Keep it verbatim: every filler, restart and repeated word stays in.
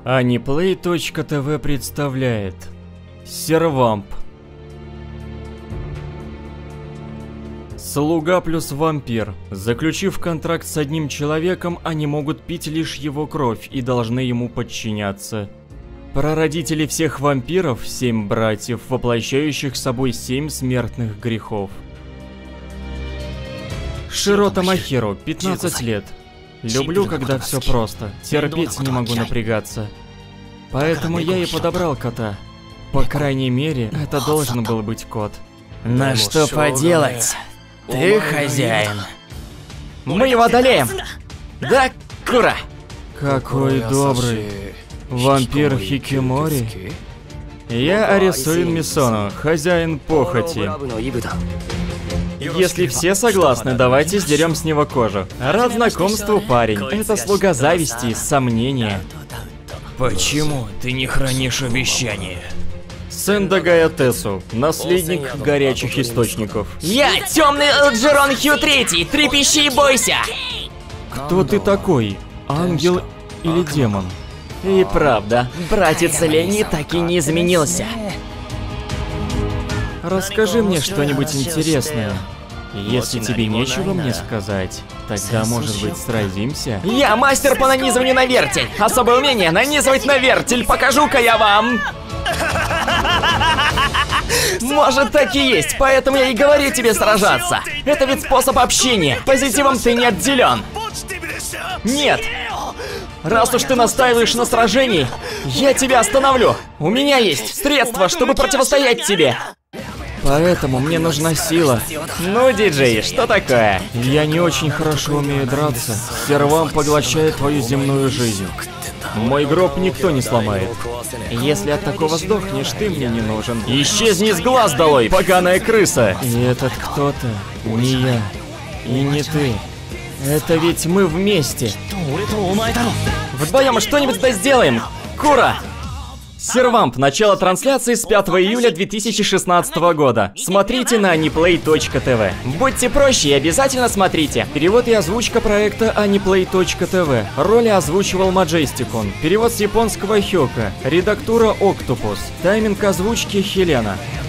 Аниплей точка тв представляет Сервамп. Слуга плюс вампир. Заключив контракт с одним человеком, они могут пить лишь его кровь и должны ему подчиняться. Прародители всех вампиров – семь братьев, воплощающих собой семь смертных грехов. Широта Махиро, пятнадцать лет. Люблю, когда все просто. Терпеть не могу напрягаться. Поэтому я и подобрал кота. По крайней мере, это должен был быть кот. На что поделать? Ты хозяин. Мы его одолеем. Да, Кура? Какой добрый. Вампир Хикимори. Я Арисуин Мисоно, хозяин похоти. Если все согласны, давайте сдерем с него кожу. Рад знакомству, парень. Это слуга зависти, сомнения. Почему ты не хранишь обещания? Сэндагая Тесу, наследник горячих источников. Я темный Элджерон Хью Третий, трепещи и бойся! Кто ты такой? Ангел или демон? И правда, братец Лени так и не изменился. Расскажи мне что-нибудь интересное. Если тебе нечего мне сказать, тогда, может быть, сразимся? Я мастер по нанизыванию на вертель. Особое умение нанизывать на вертель. Покажу-ка я вам. Может, так и есть, поэтому я и говорю тебе сражаться. Это ведь способ общения. Позитивом ты не отделен. Нет. Раз уж ты настаиваешь на сражении, я тебя остановлю. У меня есть средства, чтобы противостоять тебе. Поэтому мне нужна сила. Ну, диджей, что такое? Я не очень хорошо умею драться. Сервамп поглощает твою земную жизнь. Мой гроб никто не сломает. Если от такого сдохнешь, ты мне не нужен. Исчезни с глаз долой, поганая крыса! И этот кто-то не я. И не ты. Это ведь мы вместе. Вдвоем что-нибудь да сделаем! Кура! Сервамп. Начало трансляции с пятого июля две тысячи шестнадцатого года. Смотрите на аниплей точка тв. Будьте проще и обязательно смотрите. Перевод и озвучка проекта аниплей точка тв. Роли озвучивал Маджестикон. Перевод с японского Хёка. Редактура Октопус. Тайминг озвучки Хелена.